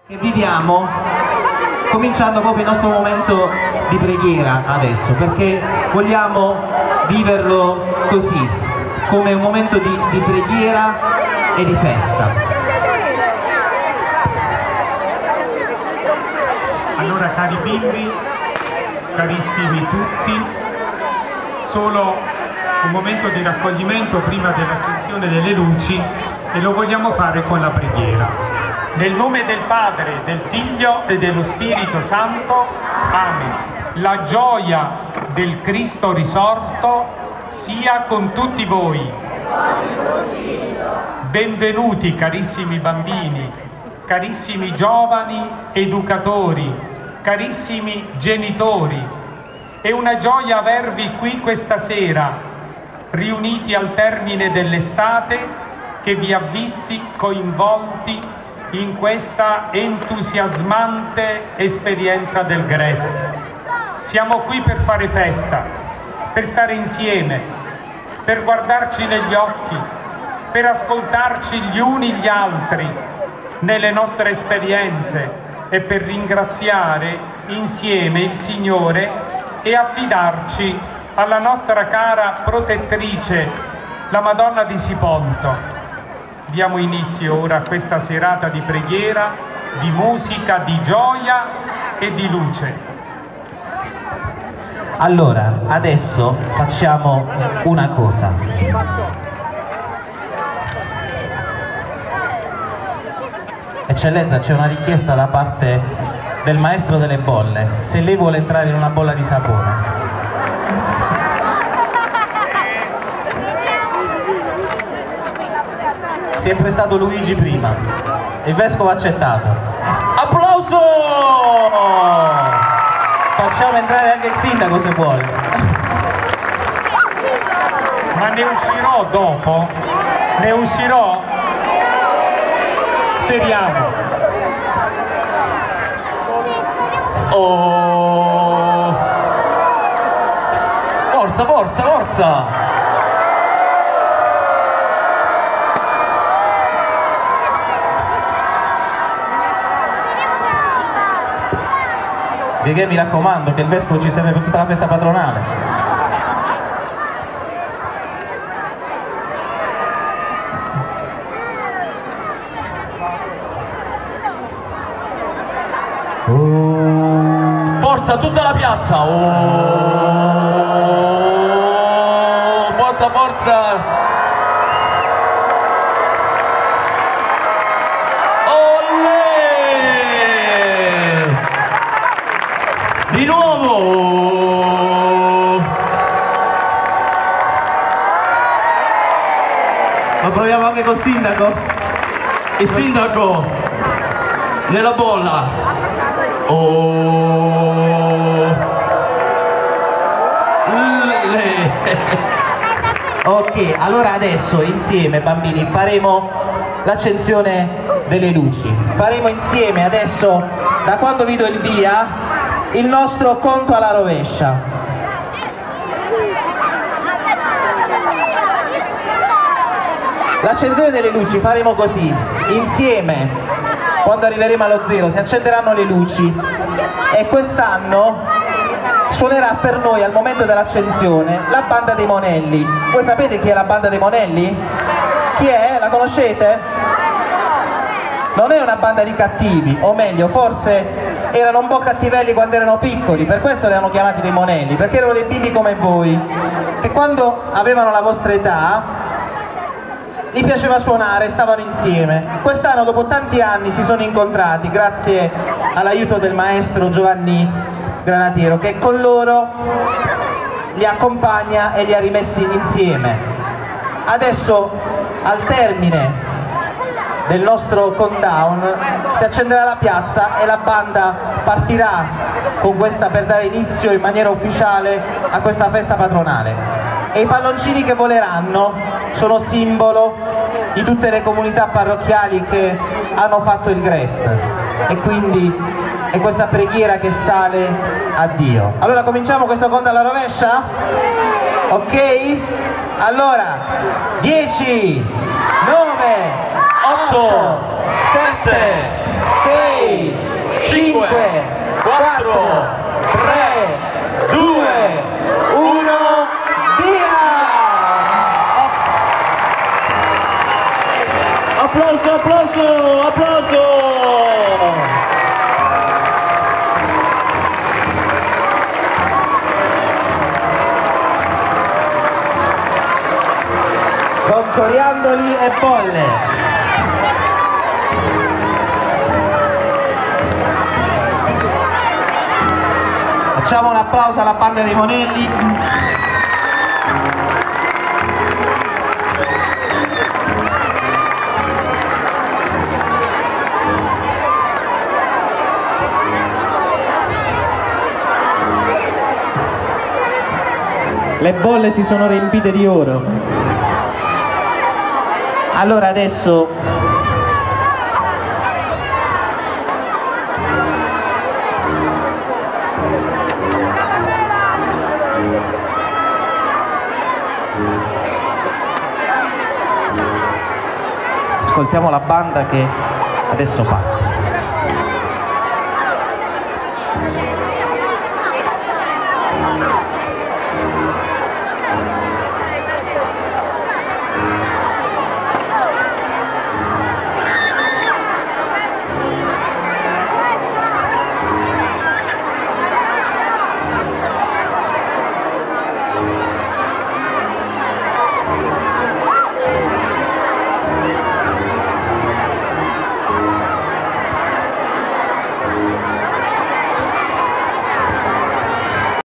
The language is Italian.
Che viviamo cominciando proprio il nostro momento di preghiera adesso, perché vogliamo viverlo così, come un momento di preghiera e di festa. Allora, cari bimbi, carissimi tutti, solo un momento di raccoglimento prima dell'accensione delle luci, e lo vogliamo fare con la preghiera. Nel nome del Padre, del Figlio e dello Spirito Santo. Amen. La gioia del Cristo risorto sia con tutti voi. Benvenuti carissimi bambini, carissimi giovani educatori, carissimi genitori. È una gioia avervi qui questa sera, riuniti al termine dell'estate che vi ha visti coinvolti in questa entusiasmante esperienza del Grest. Siamo qui per fare festa, per stare insieme, per guardarci negli occhi, per ascoltarci gli uni gli altri nelle nostre esperienze e per ringraziare insieme il Signore e affidarci alla nostra cara protettrice, la Madonna di Siponto. Diamo inizio ora a questa serata di preghiera, di musica, di gioia e di luce. Allora, adesso facciamo una cosa. Eccellenza, c'è una richiesta da parte del maestro delle bolle, se lei vuole entrare in una bolla di sapone. Si è prestato Luigi prima, il vescovo ha accettato. Applauso! Facciamo entrare anche il sindaco se vuole. Ma ne uscirò dopo? Ne uscirò? Speriamo. Oh! Forza, forza, forza! Perché mi raccomando che il vescovo ci serve per tutta la festa patronale. Forza tutta la piazza! Oh! Forza, forza! Di nuovo! Lo proviamo anche col sindaco? Il sindaco nella bolla! Oh! Ok, allora adesso insieme bambini faremo l'accensione delle luci. Faremo insieme adesso, da quando vi do il via, il nostro conto alla rovescia. L'accensione delle luci faremo così, insieme, quando arriveremo allo 0 si accenderanno le luci e quest'anno suonerà per noi al momento dell'accensione la banda dei Monelli. Voi sapete chi è la banda dei Monelli? Chi è? La conoscete? Non è una banda di cattivi, o meglio, forse erano un po' cattivelli quando erano piccoli, per questo li hanno chiamati dei Monelli, perché erano dei bimbi come voi, che quando avevano la vostra età gli piaceva suonare, stavano insieme. Quest'anno dopo tanti anni si sono incontrati grazie all'aiuto del maestro Giovanni Granatiero, che con loro li accompagna e li ha rimessi insieme. Adesso al termine del nostro countdown si accenderà la piazza e la banda partirà con questa per dare inizio in maniera ufficiale a questa festa patronale, e i palloncini che voleranno sono simbolo di tutte le comunità parrocchiali che hanno fatto il Grest, e quindi è questa preghiera che sale a Dio. Allora cominciamo questo conto alla rovescia? Ok? Allora 10, 9, 8, 7, 6, bolle. Facciamo un applauso alla banda dei Monelli. Le bolle si sono riempite di oro. Allora adesso ascoltiamo la banda che adesso parte.